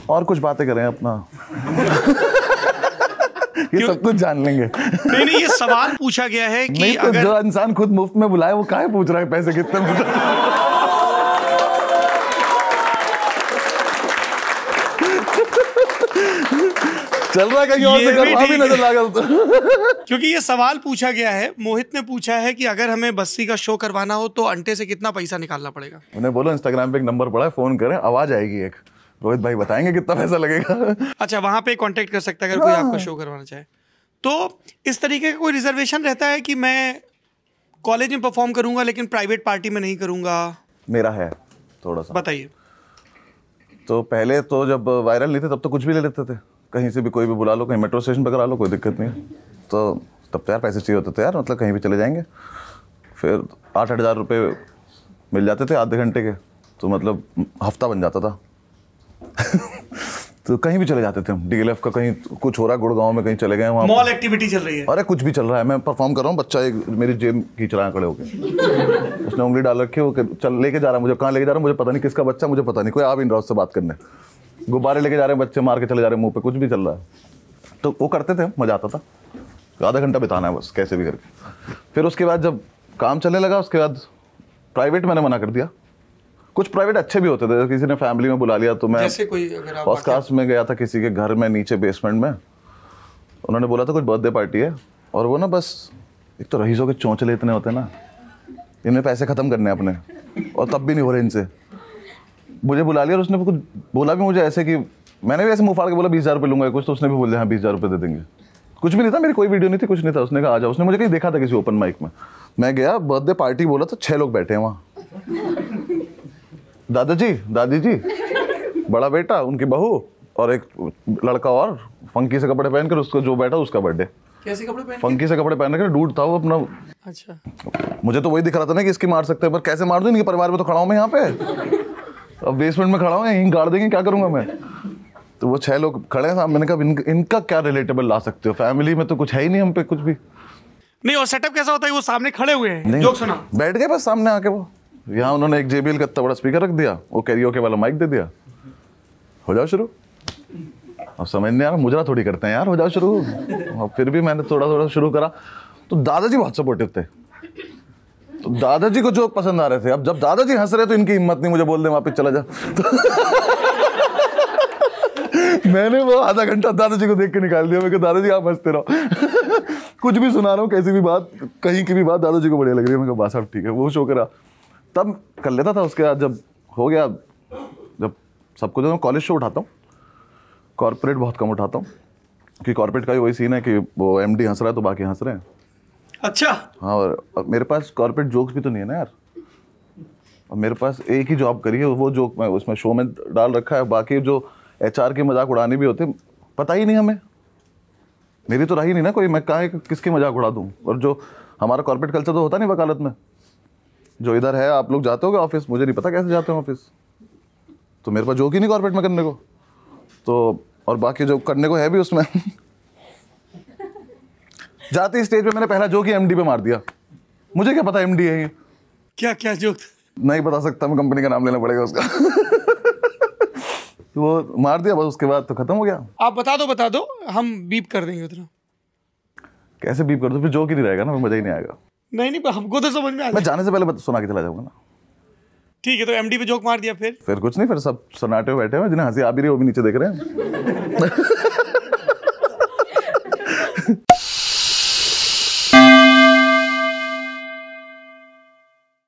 और कुछ बातें करें अपना। ये सब कुछ जान लेंगे। नहीं, ये सवाल पूछा गया है कि नहीं तो अगर जो इंसान खुद मुफ्त में बुलाए वो काहे पूछ रहा है पैसे कितने मिलते हैं? चल रहा है कहीं और से घर, वहां भी नजर लगा तो। क्योंकि ये सवाल पूछा गया है, मोहित ने पूछा है कि अगर हमें बस्सी का शो करवाना हो तो अंटे से कितना पैसा निकालना पड़ेगा। उन्हें बोलो इंस्टाग्राम पे एक नंबर पड़ा है, फोन करें, आवाज आएगी एक, रोहित भाई बताएंगे कितना पैसा लगेगा। अच्छा, वहां पे कांटेक्ट कर सकता है अगर कोई आपका शो करवाना चाहे। तो इस तरीके का कोई रिजर्वेशन रहता है कि मैं कॉलेज में परफॉर्म करूंगा लेकिन प्राइवेट पार्टी में नहीं करूंगा? मेरा है थोड़ा सा। बताइए। तो पहले तो जब वायरल नहीं थे तब तो कुछ भी ले लेते थे, कहीं से भी कोई भी बुला लो, कहीं मेट्रो स्टेशन पर करा लो, कोई दिक्कत नहीं है। तो तब तो यार पैसे चाहिए होते थे यार, मतलब कहीं भी चले जाएंगे। फिर 8-8 हज़ार रुपये मिल जाते थे आधे घंटे के, तो मतलब हफ्ता बन जाता था। तो कहीं भी चले जाते थे हम, DLF का कहीं कुछ हो रहा है गुड़गांव में, कहीं चले गए वहाँ मॉल एक्टिविटी चल रही है, अरे कुछ भी चल रहा है, मैं परफॉर्म कर रहा हूँ, बच्चा एक मेरी जेब खींच रहा है खड़े होकर, उसने उंगली डाल रखी है, वो चल लेके जा रहा है मुझे, कहाँ लेके जा रहा है मुझे पता नहीं, किसका बच्चा मुझे पता नहीं, कोई आ भी नहीं रहा उससे बात करने, गुब्बारे लेके जा रहे हैं बच्चे, मार के चले जा रहे हैं मुंह पे, कुछ भी चल रहा है। तो वो करते थे, मजा आता था, आधा घंटा बिताना है बस कैसे भी करके। फिर उसके बाद जब काम चलने लगा, उसके बाद प्राइवेट मैंने मना कर दिया। कुछ प्राइवेट अच्छे भी होते थे, किसी ने फैमिली में बुला लिया, तो मैं जैसे कोई अगर आप पॉडकास्ट में गया था किसी के घर में नीचे बेसमेंट में, उन्होंने बोला था कुछ बर्थडे पार्टी है, और वो ना बस एक तो रईसों के चौंचले इतने होते हैं ना, इनमें पैसे खत्म करने हैं अपने, और तब भी नहीं हो रहे इनसे। मुझे बुला लिया और उसने कुछ बोला भी मुझे ऐसे कि मैंने भी ऐसे मुंह फाड़ के बोला 20,000 रुपये लूंगा कुछ, तो उसने भी बोल दिया हाँ 20,000 रुपये दे देंगे। कुछ भी नहीं था, मेरी कोई वीडियो नहीं थी, कुछ नहीं था। उसने कहा आ जाओ, उसने मुझे कहीं देखा था किसी ओपन माइक में, मैं गया, बर्थडे पार्टी बोला तो 6 लोग बैठे हैं वहाँ, दादाजी, दादी जी, बड़ा बेटा, उनकी बहू और एक लड़का, और फंकी से कपड़े पहन कर उसको जो बैठा उसका बर्थडे। कैसे कपड़े पहन? फंकी से कपड़े पहन कर, डूड था वो अपना। अच्छा, मुझे तो वही दिख रहा था ना कि इसकी मार सकते हैं, पर कैसे मार दूं, इनके परिवार में तो खड़ा हूं मैं यहाँ पे, अब बेसमेंट में खड़ा हूँ, यहीं गाड़ देंगे, क्या करूंगा मैं। तो वो 6 लोग खड़े हैं सामने, मैंने कहा इनका क्या रिलेटेबल ला सकते हो, फैमिली में तो कुछ है ही नहीं हम पे कुछ भी नहीं। और सेटअप कैसा होता है, वो सामने खड़े हुए हैं, जोक सुना, बैठ गए बस सामने आके, वो यहाँ उन्होंने एक JBL का इतना बड़ा स्पीकर रख दिया, वो कैरियोके वाला माइक दे दिया, हो जाओ शुरू। अब समझ नहीं आ रहा, मुजरा थोड़ी करते हैं यार, हो जाओ शुरू। और फिर भी मैंने थोड़ा थोड़ा शुरू करा, तो दादाजी बहुत सपोर्टिव थे, तो दादाजी को जोक पसंद आ रहे थे। अब जब दादाजी हंस रहे तो इनकी हिम्मत नहीं मुझे बोल दे वापस चला जा। तो मैंने वो आधा घंटा दादाजी को देख के निकाल दिया, मैं कहा दादाजी आप हंसते रहो। कुछ भी सुना रहा हूँ, कैसी भी बात, कहीं की भी बात दादाजी को बढ़िया लग रही है, मैं कहा बस अब ठीक है, वो शो करा तब कर लेता था। उसके बाद जब हो गया, जब सबको, जो कॉलेज शो उठाता हूँ, कॉर्पोरेट बहुत कम उठाता हूँ, क्योंकि कॉर्पोरेट का ही वही सीन है कि वो MD हंस रहा है तो बाकी हंस रहे हैं। अच्छा, हाँ, और मेरे पास कॉर्पोरेट जोक्स भी तो नहीं है ना यार, और मेरे पास एक ही जॉब करी है, वो जोक मैं उसमें शो में डाल रखा है, बाकी जो HR के मजाक उड़ाने भी होते पता ही नहीं हमें, मेरी तो रही नहीं ना कोई, मैं कहाँ किसके मजाक उड़ा दूँ। और जो हमारा कॉर्पोरेट कल्चर तो होता नहीं वकालत में, जो इधर है, आप लोग जाते होगे ऑफिस, मुझे नहीं पता कैसे जाते हो ऑफिस, तो मेरे पास जोक ही नहीं कॉर्पोरेट में करने को, तो और बाकी जो करने को है भी उसमें। जाते स्टेज पे मैंने पहला जोक ही MD पे मार दिया, मुझे क्या पता MD है ये। क्या क्या जोक नहीं बता सकता मैं, कंपनी का नाम लेना पड़ेगा उसका। तो वो मार दिया बस, उसके बाद तो खत्म हो गया। आप बता दो, हम बीप कर देंगे उतना। कैसे बीप कर दो, फिर जोक ही नहीं रहेगा ना, मजा ही नहीं आएगा। नहीं, हमको तो समझ में आ, मैं जाने से पहले सुना के चला जाऊंगा ना। ठीक है, तो MD पे जोक मार दिया, फिर कुछ नहीं, फिर सब सन्नाटे बैठे हुए, जिन्हें हंसी आ भी रही है वो भी नीचे देख रहे हैं।